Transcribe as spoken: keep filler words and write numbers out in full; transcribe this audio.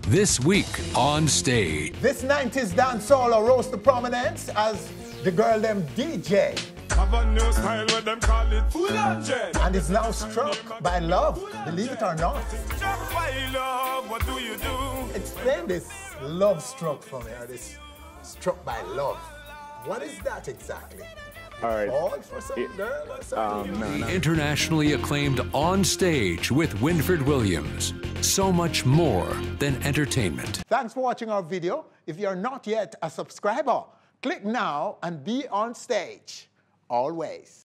This week on stage. This nineties dancehall rose to prominence as the girl them D J. Have a new style where them call it full on jet. And is now struck by love, believe it or not. Struck by love, what do you do? Explain this love struck for me, or this struck by love. What is that exactly? All right. Fall for some It- girl or something? Um, no, no. Internationally acclaimed On Stage with Winford Williams. So much more than entertainment. Thanks for watching our video. If you're not yet a subscriber, click now and be on stage. Always.